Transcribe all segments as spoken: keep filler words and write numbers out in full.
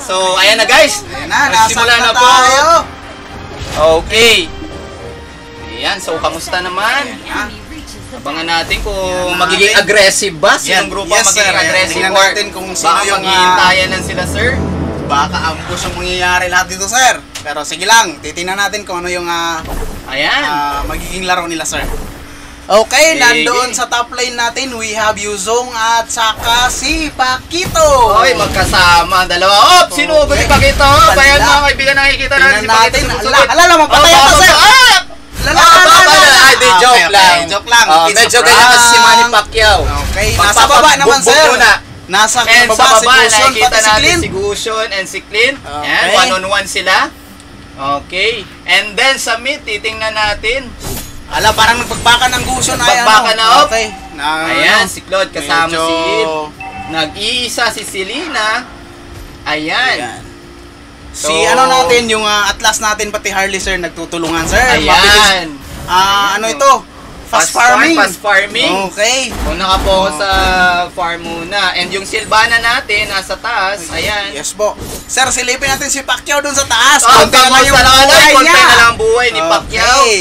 So, ayan na guys. Ayan na, nagsimula na, na po. Tayo. Okay. Ayan, so kamusta naman? Abangan natin kung magiging aggressive ba? Sinong grupo yes, magiging sir. aggressive? Tingnan natin kung sino baka yung maghihintayan lang sila, sir. Baka ambush yung mangyayari lahat dito, sir. Pero sige lang, titingnan natin kung ano yung uh, ayan. Uh, magiging laro nila, sir. Okay, nandoon sa top lane natin, we have Yuzong at saka si Pakito. Oy, magkasama. Dalawa. Oh, sino ba si Pakito? Bayan mga kaibigan, nakikita natin si Pakito. Ala, ala lang, magpatay ako, sir. Ay, di joke lang. Joke lang. Medyo ganyan kasi si Manny Pacquiao. Okay, nasa baba naman, sir. Nasa and baba, sa baba, si Gusion, nakikita pati si natin Clint. si Gusion and si Clint. Okay. Yan, one on one sila. Okay. And then sa mid, titingnan natin. Ala, parang nagpagbaka ng Gusion. Pagbaka na, oh. Okay. Na, ayan, ano, si Claude kasama medyo... si Eve. Nag-iisa si Selena. Ayan. Ayan. So, si ano natin, yung uh, Atlas natin, pati Harley, sir, nagtutulungan, sir. Ayan. Ah, uh, ano ito? Fast, fast farming. Fast farming. Okay. Kung nakapokus sa farm muna. And yung Silvana natin, nasa taas. Ayan. Yes po. Sir, silipin natin si Pacquiao dun sa taas. Oh, konti na lang yung buhay konti niya. na lang ang buhay ni Pacquiao. Okay.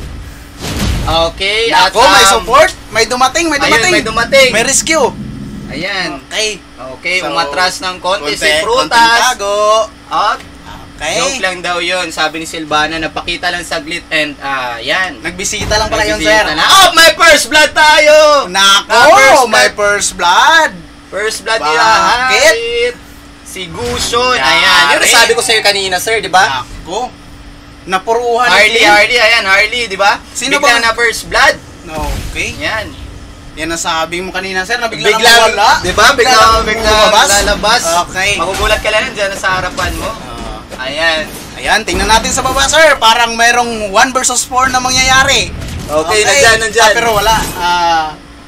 Okay. Ako, at, um, may support. May dumating, may dumating. Ayun, may dumating. May rescue. Ayan. Okay. Okay, So, umatras ng konti si konti, Frutas. konting tago. At Okay. joke lang daw yun. Sabi ni Silvana, napakita lang saglit and ah, yan. Nagbisita lang pala yun, Nagbisita sir. na. Oh, may first blood tayo! Nako, Ah, first may blood. first blood. First blood Bakit? nila. Bakit? Si Gusion. Yari. Ayan. Yun ang sabi ko sa'yo kanina, sir, di ba? Nako. Napuruhan ni Harley, Clint. Harley. Ayan, Harley, di ba? Sino Bigla ba? na first blood. Okay. Yan. Yan ang sabi mo kanina, sir, na bigla, Bigla, na mawala. di ba? Bigla, bigla lumabas. lalabas. Okay. Magugulat ka lang dyan sa harapan mo. Uh, Ayan. Ayan, tingnan natin sa baba, sir. Parang merong one versus four na mangyayari. Okay, nandyan, nandyan. Ah, pero wala. Ah,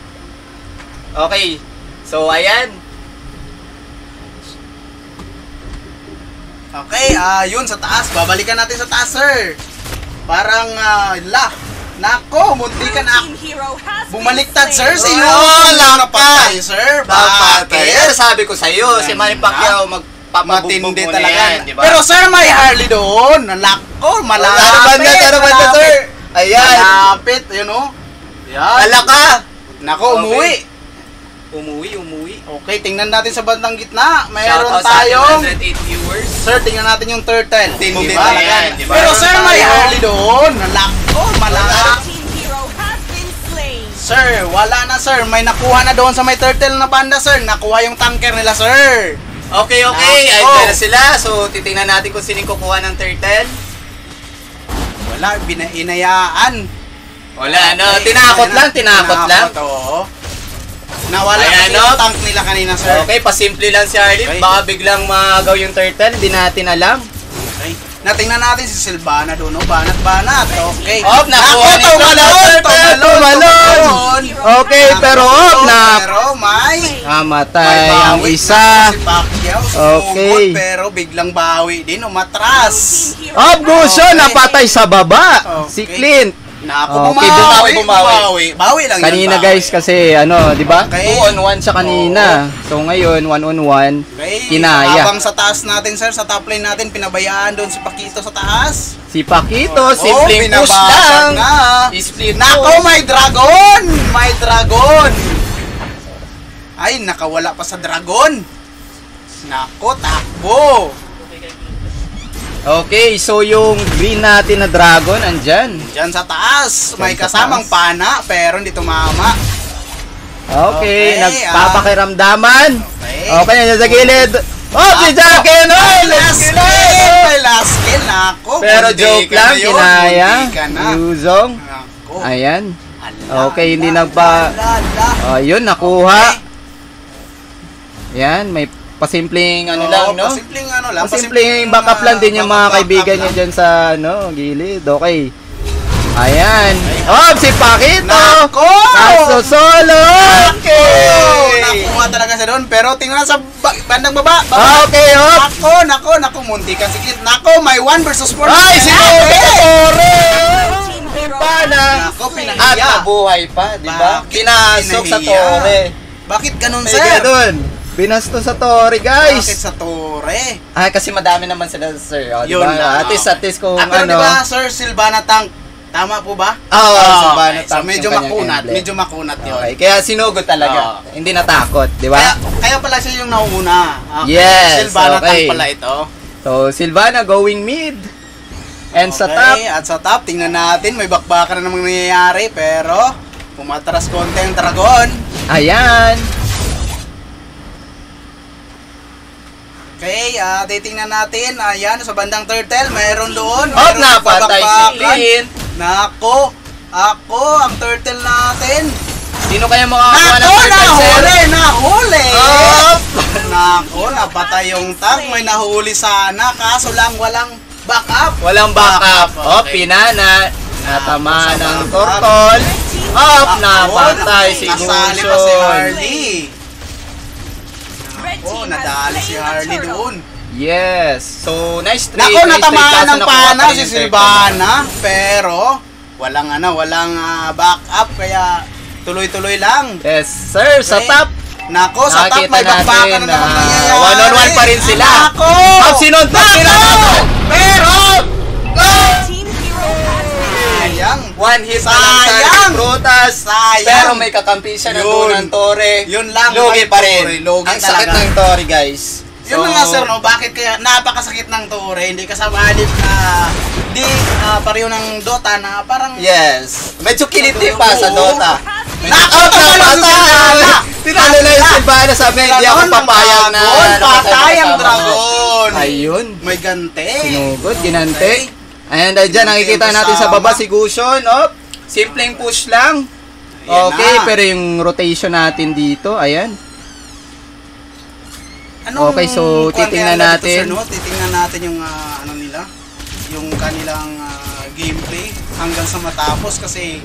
Okay. So, ayan. okay, ah, yun sa taas. Babalikan natin sa taas, sir. Parang, ah, la. Nako, munti ka na. Bumaliktad, sir, sa iyo. Oh, lang napatay, sir. Bakit? Sabi ko sa'yo, si Yan Manny Pacquiao magpapabugbog Matindi mo na talaga. yan, di ba? Pero, sir, may Harley doon. Nalako, malapit. Ano banda, ano banda, sir? Ayan. Malapit, yun o. Yan. Alaka. Nako, umuwi. Umuwi, umuwi. Okay, tingnan natin sa bandang gitna. Mayroon Shoutout sa ating tayong... one hundred eight viewers. Sir, tingnan natin yung turtle. Tindi Diba? ba yan? Diba? Pero, Meron sir, may tayo. Harley doon. Nalako, malapit. Sir, wala na, sir. May nakuha na doon sa may turtle na banda, sir. Nakuha yung tanker nila, sir. Okay, okay. Nako. Ayun na sila. So, titingnan natin kung sino kukuha ng turtle. Wala, binainayaan. Wala, no. Okay, Tinakot ayan lang, na. tinakot lang. oo. Nawala Ayan, kasi no? yung tank nila kanina, sir. Okay, pasimple lang si Harley. Okay. Baka biglang magaw yung turtle. Hindi natin alam. Okay. Natingnan natin si Silvana doon, no? Banat-banat. Okay. Op, nakuha ni tumalon, turtle. tumalon, Tumalon. Okay, pero op, na Pero may... namatay may ang bawi isa. na si Pacquiao. Sumugod, Okay. pero biglang bawi din, umatras. Op, Gusion, Okay. napatay sa baba. Okay. Si Clint. Naku, Okay, bumawi, bumawi, bumawi. Bawi lang yun, Kanina bawi. guys kasi ano, 'di ba? Okay. two on one siya kanina. So ngayon one on one. Okay. Kinaya. Habang sa taas natin, sir, sa top lane natin, pinabayaan doon si Pakito sa taas. Si Pakito, Oh, simpleng push lang. binabasag na. Split Nako, push. may dragon! May dragon! Ay, nakawala pa sa dragon. Nako, takbo. Okay, so yung green natin na dragon andyan. Diyan sa taas, may Diyan sa kasamang taas. pana, pero hindi tumama. Okay, Okay, nagpapakiramdaman. Okay. Okay, nandiyan sa gilid. Oh, si Jackie! No! May Let's last kill kill! it! May last kill, nako. Pero munti joke ka lang, na yun, kinaya. munti ka na. Yuzong. Nako. Ayan. Ala, Okay, hindi ala, nagpa... ala, ala. Ayun, nakuha. Yan, may pasimpleng ano Oo, lang, no? Pasimpleng ano lang. Pasimpleng backup lang din yung mga backup kaibigan niya lang. dyan sa, ano, gilid. Okay. Ayan. Oh, si Pakito! Nako! Kaso solo! Okay! Nakuha talaga siya doon, pero tingnan sa ba bandang baba. baba. Okay, oh! Nako, nako, nako, munti ka si Clint. Nako, may one versus four. Ay, si Tore! Pana! Nako, At pinahiya. nabuhay pa, di ba? Bakit Pinasok sa pinahiya? Tore. Bakit ganun, May sir? ganun. Binasto sa Torre, guys. Bakit sa Torre? Ah, kasi madami naman sila, sir. O, Yun diba? lang. At least, at least kung Ah, pero ano. diba, Sir Silvana Tank? Tama po ba? Oo, oh, Ah, Silvana okay. Tank So, medyo yung kanyang makunat. emblem. Medyo makunat yun. Okay, kaya sinugod talaga. Oo. Hindi natakot, di ba? Kaya, kaya pala siya yung nauna. Okay. Yes, Silvana okay. Tank pala ito. So, Silvana going mid. And sa Okay, top, at sa top, tingnan natin. May bakbakan na namang nangyayari. Pero, pumatras konti ang dragon. ayan. Okay, ah, titingnan natin. Ayan, sa bandang turtle, mayroon doon. Oh, Mayroon napatay si babakbakan. Clint. Nako, ako, ang turtle natin. Sino kaya makakakuha ng Nako, turtle, sir? nahuli, nahuli. Oh! Nako, napatay yung tank. May nahuli sana, kaso lang walang backup. Walang backup. Oh, okay. pinana. Natama Nako, ng sa turtle. Up, Nako, napatay si Nasali pa si Gushon. Harley. Oh, nadali si Harley doon. Yes. So, nice trade. Nako, nice trade, natamaan kaso ng nakuha pana pa rin si yung turtle. Silvana, pero walang ano, walang ah, backup, kaya tuloy-tuloy lang. Yes, sir. Sa Okay. top. Nako, sa top Nakita may bakbakan natin na naman na nangyayari. one on one pa rin sila. Nako! Up, sinuntok sila. Pero, Team Hero has been sayang. One hit na lang Sayang! sa Prutas. Sayang! Pero may kakampi siya na Yun. doon ng Torre. Yun lang, Lugi ang pa rin. Torre, lugi Ang sakit talaga. ng Torre, guys. Yun na nga sir, no? Bakit kaya napakasakit ng Torre, hindi kasama halip na di uh, pareho ng Dota na parang Yes. Medyo kiliti pa sa Dota. Knockout Knockout na na pala si Silvana! patay! Tinalo na yung Silvana, sabi hindi ako papayag na patay ang nakasama. dragon. Ayun. May gante. Sinugod, ginante. And uh, dyan, nakikita natin sa baba si Gushon. Oh, simpleng push lang. Ayan Okay, na. pero yung rotation natin dito, ayan. Anong Okay, so, kwan titingnan kaya dito, natin. sir, no? Titingnan natin yung ah, ano nila, yung kanilang ah, gameplay hanggang sa matapos kasi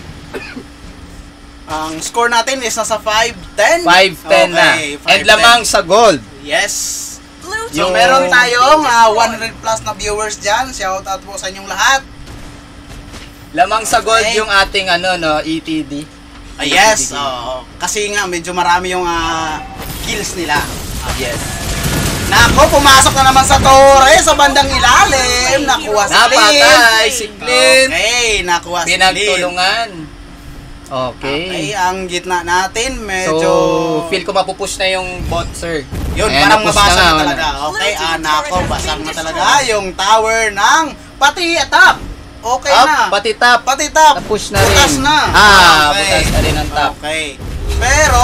ang score natin is nasa five ten. five ten na. Okay, And five ten. lamang sa gold. Yes. Blue So, Yung- meron tayong ah, one hundred plus na viewers dyan. Shout out po sa inyong lahat. Lamang sa gold Okay. yung ating ano no, E T D. Ah, yes. Oo. Kasi nga, medyo marami yung ah, kills nila. Yes. Nako, pumasok na naman sa Torre sa bandang ilalim. Nakuha si Clint. Napatay si Clint. Okay, nakuha si Clint. Pinagtulungan. Okay. Okay, ang gitna natin medyo... So, feel ko mapupush na yung bot, sir. Yun, Ayan, parang napush mabasag na, nga, talaga. wala. Okay, ah, nako, basag na talaga yung tower ng pati top. Okay Up, na. pati top. Pati top. Napush na rin. Butas na. Ah, Okay. butas na rin ang top. Okay. Pero,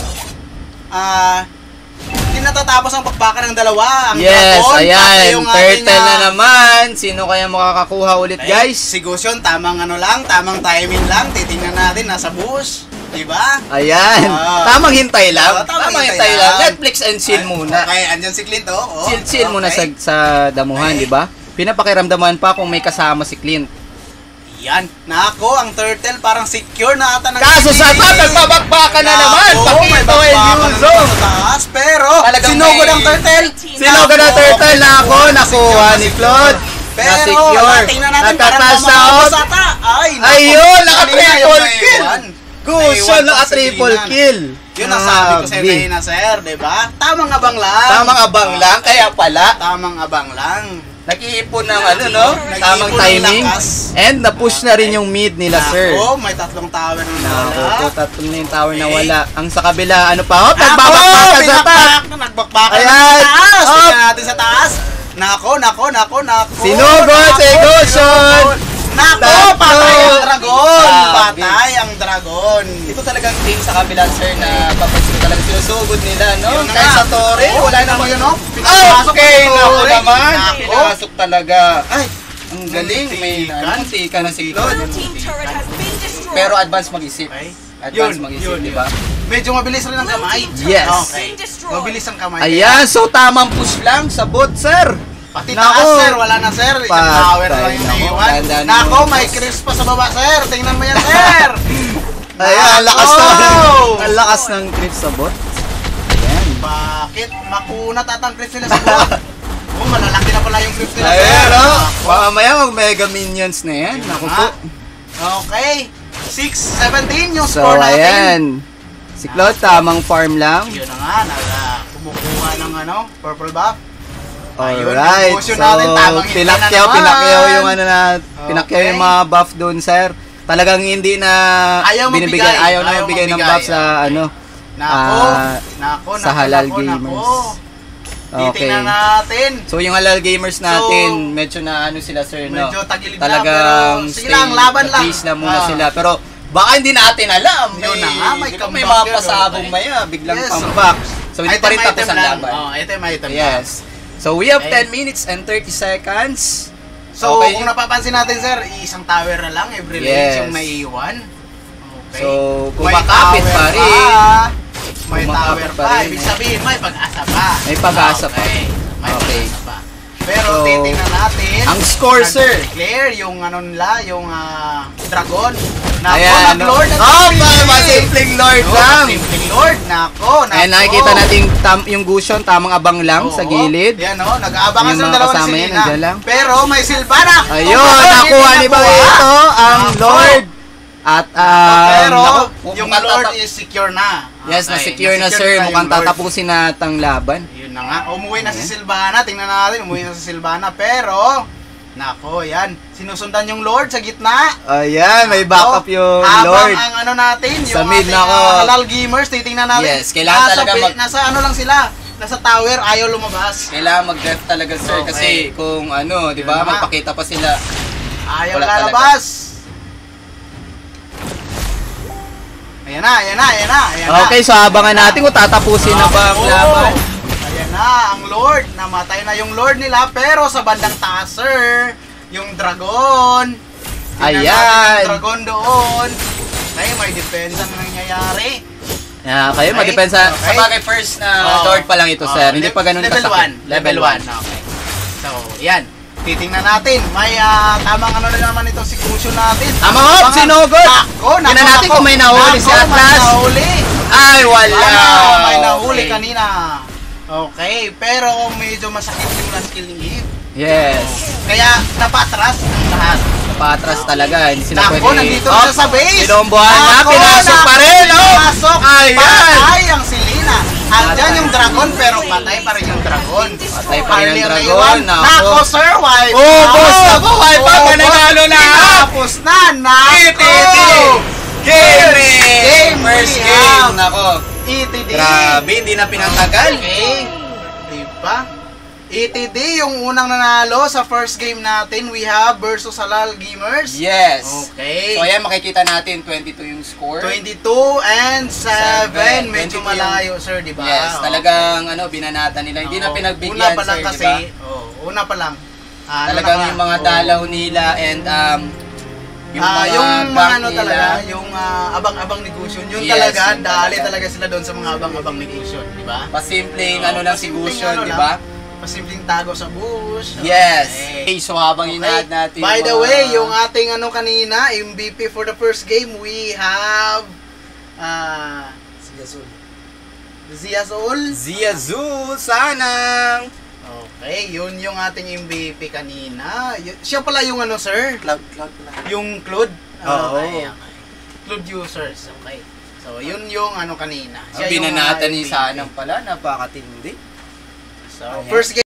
ah, hindi natatapos ang bakbakan ng dalawa. Ang Yes, dragon, pati ayan. yung ating, Turtle na ah, naman. Sino kaya makakakuha ulit, eh, guys? Si Gushon, tamang ano lang, tamang timing lang. Titingnan natin, nasa bush. Diba? Ayan. Ah. Tamang hintay lang. Oo, tamang tamang hintay hintay lang. lang. Netflix and chill Ay, muna. Okay, andyan si Clint, oh. oh. Chill, chill muna sa, Okay. sa damuhan, Okay. di ba? Pinapakiramdaman pa kung may kasama si Clint. Yan. Nako, ang turtle parang secure na ata ng Kaso sa E T D. top, nagbabakbakan na naman. Nako, may Pakito bakbakan and na Yuzo. naman sa taas. Pero, Talagang sinugod may- ang turtle. Sinugod ang turtle na ako. Nakuha ni Claude. Pero, Na-secure. tingnan natin parang Nagka-cash pamamabas out. ata. Ay, naku, Ayun, kanina naka-triple yung kill. naiwan. Gusto Naiwan na pa si triple Dinan. kill. Yun ang sabi ko sa Grabe. Reyna, sir, di ba? Tamang abang lang. Tamang abang lang, kaya pala. Tamang abang lang. Nag-iipon ng ano, no? Nag-iipon Tamang ng timing. lakas. And na-push na rin yung mid nila, sir. Nako, may tatlong tower na Nako, nawala. tatlong na yung tower na Okay. wala. Ang sa kabila, ano pa? Oh, Nako, nagbabakbakan sa top. pinakbak- Nagbakbakan Ayan. na sa taas. Up. Tingnan natin sa taas. Nako, nako, nako, nako. Sinugod nako, si Gushon. sinugod. Nako, Tatlo. patay ang dragon. Grabe. Patay ang dragon. Ito talagang team sa kabila, sir, na papansin ko talaga sinusugod nila, no? Yun na Kahit nga. sa Torre, Oo, wala tingnan namang mo yun, no? Ah, Pinapasok okay, sa naku Torre. naman. Nako. Pinasok talaga. Ay, Ang galing, may muntikan. nantika na si Claude. Blue team turret has been destroyed. Pero advance mag-isip. Okay. Advance Yun, mag-isip, yun, di yun. ba? Medyo mabilis rin ang kamay. Yes. Okay. Mabilis ang kamay. Ayan, so tamang push lang sa bot, sir. Pati Nako. taas, sir. Wala na, sir. Isang Patay, tower na lang yung nako. naiwan. Tandaan mo. Nako, may crisp pa sa baba, sir. Tingnan mo yan, sir. Ayan, ang lakas Nako. ng, ang lakas ng creep sa bot. Ayan. Bakit? Makunat at ang crisp nila sa bot. Oh, malalaki na pala yung crisp nila, sir. Ayan, no? Nako. Mamaya mag-mega minions na yan. Yun Naku na po. nga. Okay. six seventeen yung So, score natin. ayan. Si Claude, tamang farm lang. Yun na nga, nala, ano, purple buff. Alright, yung so natin, tamang hindi na pinakyaw, naman. pinakyaw yung ano na, pinakyaw Okay. yung mga buff doon, sir. Talagang hindi na Ayaw binibigay, magbigay, ayaw na ayaw magbigay ng magbigay, buff sa okay. ano, Nako, ah, nako, sa nako, Halal nako, Gamers. nako. Okay. Titingnan natin. So yung Halal Gamers natin, So, medyo na ano sila, sir, no? Medyo tagilid na, Talagang pero sige lang, laban lang. Please lang muna Ah. sila. Pero baka hindi natin alam. Yun na nga, may di ba, may comeback mga yun, pasabong okay. maya, biglang Yes. comeback. So hindi pa rin Item, tapos item ang lang. laban. Oh, item, item lang. Yes. So we have Okay. ten minutes and thirty seconds. So, Okay. kung napapansin natin, sir, isang tower na lang, every lane Yes. yung naiiwan. Okay. So, kung May makapit tower pa rin. May Kung tower makapit pa pa. rin, Ibig eh. sabihin, may pag-asa pa. May pag-asa pa. Okay. May Okay. pag-asa pa. Pero So, titingnan natin. ang score, sir. Nag-declare yung ano nila, yung ah, dragon. Nako, Ayan. nag-lord na Oh, simple. pa, simpleng Lord Oo, lang. simpleng lord. Nako, nako. Ayan, nakikita natin tam, yung Gusion, tamang abang lang sa Oo. gilid. Yan o, nag-aabangan Yung sa mga dalawa ni kasama yan, Selena. nandiyan lang. Pero may Silvana. Ayun, Kung nakuha hindi ni ba nakuha, ito ang nako. Lord? At, um, Pero naku, yung mukhang Lord tata- is secure na. Yes, Okay, na-secure na, na-secure sir. yung Mukhang Lord. tatapusin na ang laban. Yun na nga. Umuwi na si Ayan. Silvana. Tingnan natin, umuwi na si Silvana. Pero, nako, yan. Sinusundan yung Lord sa gitna. Ayan, may backup yung Habang Lord. ang ano natin, yung Sa mid, ating nako. uh, Halal Gamers, titingnan natin. Yes, kailangan nasa, talaga pi- mag- Nasa ano lang sila. Nasa tower, ayaw lumabas. Kailangan mag-def talaga, sir. Okay. Kasi kung ano, di ba, Yun na. magpakita pa sila. Ayaw Wala lalabas. Ayan na, ayan na, ayan na, ayan na. Okay, so abangan natin kung tatapusin na ba ang Oo. laban. Ayan na, ang Lord. Namatay na yung Lord nila. Pero sa bandang taas, sir, yung dragon. Tingnan Ayan. natin yung dragon doon. Okay, may depensa na nangyayari. Yeah, kayo Okay. madepensa. Okay. Sa bagay, first na Oo. Lord pa lang ito, sir. Oo, Hindi le- pa ganun level kasakit. one. Level one. Okay. So, yan. Titingnan natin. May ah, tamang ano na naman ito si Kusyo natin. Tama, Hop! Mga- Sinugod! Nako, nako, Tingnan natin nako. kung may nahuli si Nako, Atlas. may nahuli. Ay, wala! Ah, may nahuli Okay. kanina. Okay, pero medyo masakit yung last kill ni Eve. Yes. Kaya napatras ang lahat. Napatras talaga. Hindi sila Nako, pwede. nandito Oh, na sa base. Pinombohan na, Nako, pinasok nako, pa rin, oh! Pinasok. Ayan! Patay ang Selena. Andyan yung dragon, pero patay pa rin yung dragon. Patay pa rin ang Hardly dragon, naiwan. nako. Nako, sir, wipe. Oh, boss, nako, wipe out, Oh, nanalo na. Tapos na, nako. E T D! Game! Game First we game! have. Nako. E T D. Grabe, hindi na pinantagal. Okay. Diba? E T D, yung unang nanalo sa first game natin, we have versus Halal Gamers. Yes. Okay. So ayan, makikita natin twenty-two yung score. twenty-two and seven. Seven. Medyo twenty-two malayo, sir, di ba? Yes, Oo. talagang ano, binanata nila. Hindi na Oo. pinagbigyan, Una pa lang sir, kasi, diba? oh, una pa lang. Ah, ano Talagang na- yung mga oo. dalaw nila and um, yung Ah, mga yung bank mga ano nila. talaga, yung ah, abang-abang negosyo, yun Yes, talaga, yun dali talaga. talaga sila doon sa mga abang-abang negosyo, di ba? Pasimpleng Oo, ano lang si pasimpleng Gusion, ano di lang. ba? Pasimpleng tago sa bush. Yes. Okay. Okay, so habang Okay. inaad natin By yung the mga- way, yung ating ano kanina, M V P for the first game, we have ah Zia Zul. Zia Zul, sanang. Okay, yun yung ating M V P kanina. Y- siya pala yung ano, sir? Cloud, cloud pala. Yung Claude. Oo. Okay, okay. Claude users. Okay. So, yun yung ano kanina. Ang yung, binanata ah, ni M V P. Sanang pala, napakatindi. So, Ayan. first game